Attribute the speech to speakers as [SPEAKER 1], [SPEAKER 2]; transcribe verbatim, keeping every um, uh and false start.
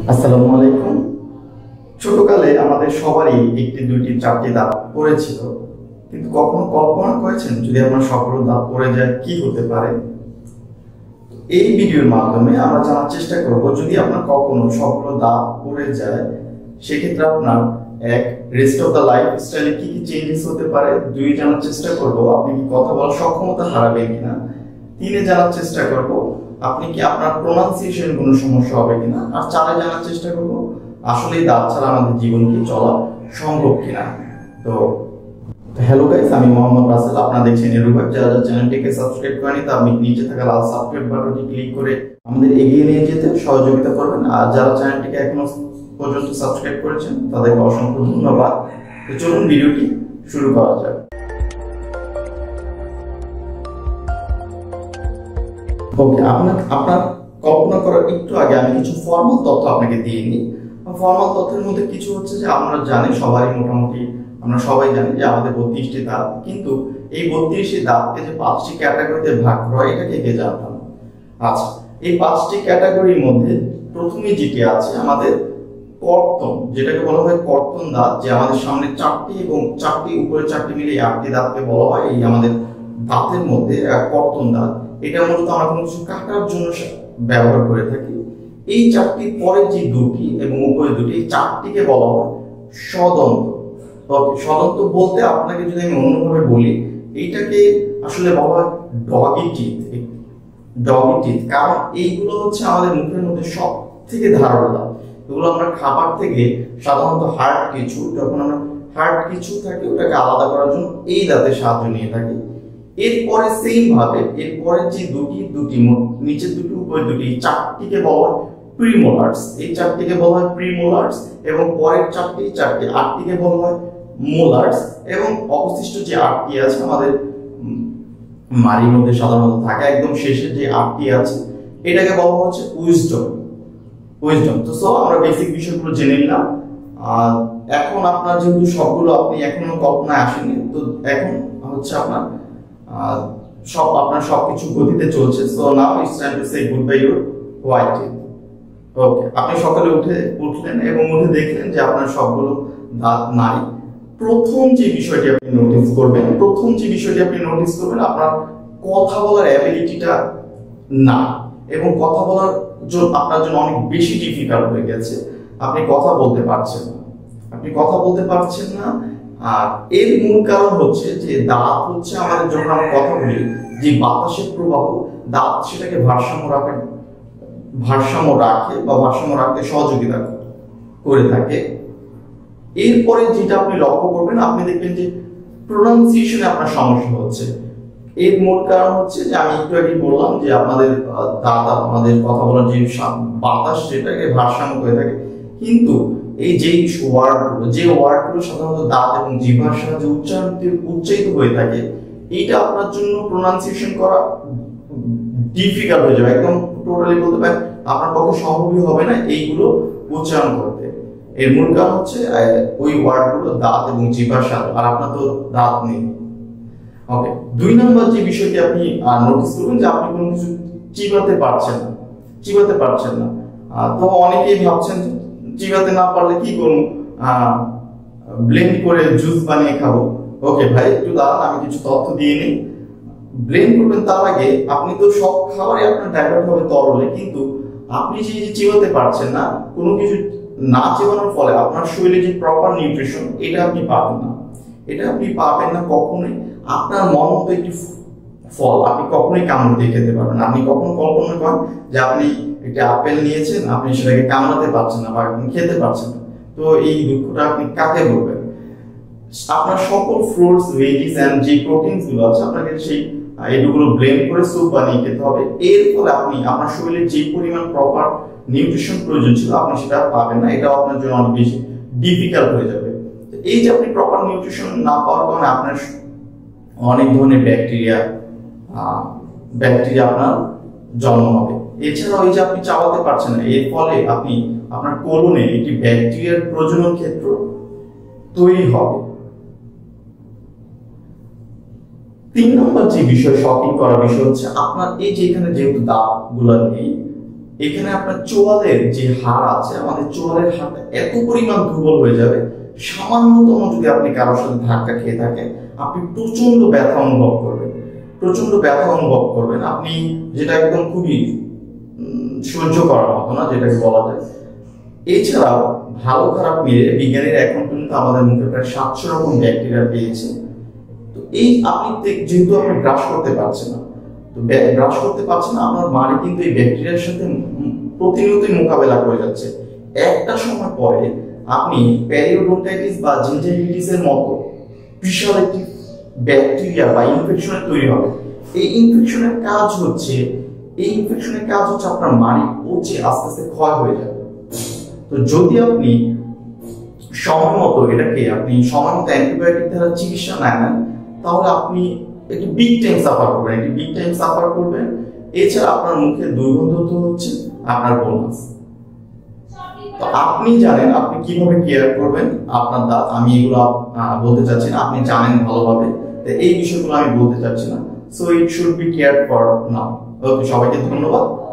[SPEAKER 1] আসসালামু আলাইকুম। ছোটকালে আমাদের সবারই একটি দুইটি চারটি দাঁত পড়েছিল, কিন্তু কখনো কল্পনা করেছেন যদি আপনার সবগুলো দাঁত পড়ে যায় কি হতে পারে? এই ভিডিওর মাধ্যমে আমরা জানার চেষ্টা করব যদি আপনার কখনো সবগুলো দাঁত পড়ে যায় সেক্ষেত্রে আপনার এক রেস্ট অফ দ্য লাইফ স্টাইলে কি কি চেঞ্জেস হতে পারে, দুই জানার চেষ্টা করব আপনি কি কথা বলার সক্ষমতা হারাবেন কিনা, তিনে জানার চেষ্টা করব আপনি কি আপনার প্রোনাউন্সিয়েশন কোনো সমস্যা হবে কিনা, আর চারে জানার চেষ্টা করব আসলে দাঁত ছাড়া আমাদের জীবন কি চলা সম্ভব কিনা। তো হ্যালো গাইস, আমি মোহাম্মদ রাসেল, আপনারা দেখছেন এডুভাইব। যারা যারা চ্যানেলটিকে সাবস্ক্রাইব করেনি তা আপনি নিচে থাকা লাল সাবস্ক্রাইব বাটনটি ক্লিক করে আমাদের এগিয়ে নিয়ে যেতে সহযোগিতা করবেন। আর যারা চ্যানেলটিকে এখনো পর্যন্ত সাবস্ক্রাইব করেছেন তাদেরকে অসংখ্য ধন্যবাদ। তো চলুন ভিডিওটি শুরু করা যাক। ওকে, আপনার আপনার কল্পনা করার একটু আগে আমি কিছু ফর্মাল তথ্য আপনাকে দিয়ে নিই। ফর্মাল তথ্যের মধ্যে কিছু হচ্ছে যে আমরা জানি সবারই মোটামুটি আমরা সবাই জানি যে আমাদের বত্রিশটি দাঁত, কিন্তু এই বত্রিশটি দাঁতকে যে পাঁচটি ক্যাটাগরিতে ভাগ করা হয় এটা কে কে জানতাম? আচ্ছা, এই পাঁচটি ক্যাটাগরির মধ্যে প্রথমে যেটি আছে আমাদের কর্তন, যেটাকে বলা হয় কর্তন দাঁত, যে আমাদের সামনে চারটি এবং চারটি উপরে চারটি মিলে আটটি দাঁতকে বলা হয় এই আমাদের দাঁতের মধ্যে কর্তন দাঁত। এটা মূলত আমরা কোনো কিছু কাটার জন্য ব্যবহার করে থাকি। এই চারটি পরে যে দুটি এবং উপরে দুটি, এই চারটিকে বলা হয় সদন্ত। সদন্ত বলতে আপনাকে যদি আমি অন্যভাবে বলি, এইটাকে আসলে বলা হয় ডগি টিথ। ডগি টিথ কারণ এইগুলো হচ্ছে আমাদের মুখের মধ্যে সব থেকে ধারালো দাঁত। এগুলো আমরা খাবার থেকে সাধারণত হার্ড কিছু, যখন আমরা হার্ড কিছু থাকে ওটাকে আলাদা করার জন্য এই দাঁতের সাহায্য নিয়ে থাকি। এরপরে সেম ভাবে এরপরে যে দুটি দুটি নিচের দুটি উপরে দুটি চারটিকে বলা হয় প্রিমোলার্স। এই চারটিকে বলা হয় প্রিমোলার্স এবং পরের চারটি চারটি আটটিকে বলা হয় মোলার্স। এবং অবশিষ্ট যে আটটি আছে আমাদের মাড়ির মধ্যে সাধারণত থাকে, একদম শেষে যে আটটি আছে এটাকে বলা হচ্ছে উইজডম। উইজডম তো সো আমরা বেসিক বিষয়গুলো জেনে নিলাম। আর এখন আপনার যেহেতু সবগুলো আপনি এখনো কল্পনায় আসেনি, তো এখন হচ্ছে আপনার সব আপনার সবকিছু গতিতে চলছে। So now it's time to say goodbye your white teeth. Okay, আপনি সকালে উঠে উঠলেন এবং উঠে দেখলেন যে আপনার সবগুলো দাঁত নাই। প্রথম যে বিষয়টি আপনি নোটিস করবেন প্রথম যে বিষয়টি আপনি নোটিস করবেন আপনার কথা বলার অ্যাবিলিটিটা না, এবং কথা বলার জন্য আপনার জন্য অনেক বেশি ডিফিকাল্ট হয়ে গেছে। আপনি কথা বলতে পারছেন না আপনি কথা বলতে পারছেন না আর এর মূল কারণ হচ্ছে যে দাঁত হচ্ছে আমাদের যখন আমরা কথা বলি যে বাতাসের প্রবাহ, দাঁত সেটাকে ভারসাম্য রাখে ভারসাম্য রাখে বা ভারসাম্য রাখতে সহযোগিতা করে থাকে। এরপরে যেটা আপনি লক্ষ্য করবেন, আপনি দেখবেন যে প্রোনাউন্সিয়েশনে আপনার সমস্যা হচ্ছে। এর মূল কারণ হচ্ছে যে আমি একটু আগে বললাম যে আপনাদের দাঁত আমাদের কথা বলার যে বাতাস সেটাকে ভারসাম্য করে থাকে, কিন্তু এই যে ওয়ার্ডগুলো যে ওয়ার্ডগুলো সাধারণত দাঁত এবং জিহ্বার সাহায্যে উচ্চারিত উচ্চারিত হয়ে থাকে, এইটা আপনার জন্য প্রোনাউন্সিয়েশন করা ডিফিকাল্ট হয়ে যাবে। একদম টোটালি বলতে পারেন আপনার পক্ষে সম্ভবই হবে না এইগুলো উচ্চারণ করতে। এর মূল কারণ হচ্ছে ওই ওয়ার্ডগুলো দাঁত এবং জিহ্বার সাহায্যে, আর আপনার তো দাঁত নেই। ওকে, দুই নম্বর যে বিষয়টি আপনি নোটিস করবেন যে আপনি কোনো কিছু চিবাতে পারছেন না চিবাতে পারছেন না তো অনেকেই ভাবছেন চিবাতে না পারলে কি করবো, ব্লেন্ড করে জুস বানিয়ে খাবো। ওকে ভাই, একটু দাঁড়ান, আমি কিছু তথ্য দিয়ে নিই। ব্লেন্ড করবেন তার আগে আপনি তো সব খাবারই আপনার ডাইভার্ট হবে তরলে, কিন্তু আপনি যে চিবাতে পারছেন না, কোনো কিছু না চিবানোর ফলে আপনার শরীরে যে প্রপার নিউট্রিশন এটা আপনি পাবেন না এটা আপনি পাবেন না কখনোই। আপনার মন মতো একটি ফল আপনি কখনোই কামড় দিয়ে খেতে পারবেন না। আপনি কখনো কল্পনা করেন যে আপনি একটা আপেল নিয়েছেন, আপনি সেটাকে কামড়াতে পারছেন না বা আপনি খেতে পারছেন না, তো এই দুঃখটা আপনি কাকে বলবেন? আপনার সকল ফ্রুটস, ভেজিস এন্ড যে প্রোটিনস গুলো আছে আপনাকে সেই এগুলো ব্লেন্ড করে স্যুপ বানিয়ে খেতে হবে। এর ফলে আপনি আপনার শরীরে যে পরিমাণ প্রপার নিউট্রিশন প্রয়োজন ছিল আপনি সেটা পাবেন না, এটা আপনার জন্য অনেক বেশি ডিফিকাল্ট হয়ে যাবে। এই যে আপনি প্রপার নিউট্রিশন না পাওয়ার কারণে আপনার অনেক ধরনের ব্যাকটেরিয়া ব্যাকটেরিয়া আপনার জন্ম হবে। এছাড়াও এই যে আপনি চাবাতে পারছেন না, এর ফলে আপনি আপনার কোলনে একটি ব্যাকটেরিয়ার প্রজনন ক্ষেত্র তৈরি হবে। তিন নম্বর যে বিষয় শকিং করার বিষয় হচ্ছে আপনার এই যে এখানে যেহেতু দাঁত গুলা নেই, এখানে আপনার চোয়ালের যে হাড় আছে, আমাদের চোয়ালের হাড়টা এত পরিমাণ দুর্বল হয়ে যাবে, সামান্যতম যদি আপনি কারোর সাথে ধাক্কা খেয়ে থাকেন, আপনি প্রচন্ড ব্যথা অনুভব করবেন, প্রচন্ড ব্যথা অনুভব করবেন আপনি, যেটা একদম খুবই সহ্য করার মতো না, যেটাকে বলা যায়। এছাড়াও ভালো খারাপ মিলে বিজ্ঞানীরা এখন পর্যন্ত আমাদের মুখে প্রায় সাতশো রকম ব্যাকটেরিয়া পেয়েছে। তো এই আপনি যেহেতু আপনি ব্রাশ করতে পারছেন না, তো ব্রাশ করতে পারছেন না, আপনার মাড়ি কিন্তু এই ব্যাকটেরিয়ার সাথে প্রতিনিয়তই মোকাবেলা করে যাচ্ছে। একটা সময় পরে আপনি প্যারিওডন্টাইটিস বা জিঞ্জিভিটিসের মতো বিশাল একটি ব্যাকটেরিয়া বা ইনফেকশনের তৈরি হবে। এই ইনফেকশনের কাজ হচ্ছে এই ইনফেকশনের কাজ হচ্ছে আপনার মাড়ি পচে আস্তে আস্তে ক্ষয় হয়ে যাবে। তো যদি আপনি সময় মতো এটাকে আপনি সময় মতো অ্যান্টিবায়োটিক দ্বারা চিকিৎসা না নেন, তাহলে আপনি একটি বিগ টাইম সাফার করবেন, একটি বিগ টাইম সাফার করবেন। এছাড়া আপনার মুখে দুর্গন্ধ তো হচ্ছে আপনার বোনাস। তো আপনি জানেন আপনি কিভাবে কেয়ার করবেন আপনার দাঁত, আমি এগুলো বলতে চাচ্ছি না, আপনি জানেন ভালোভাবে, এই বিষয়গুলো আমি বলতে চাচ্ছি না। So it should be care for now. Okay, সবাইকে ধন্যবাদ।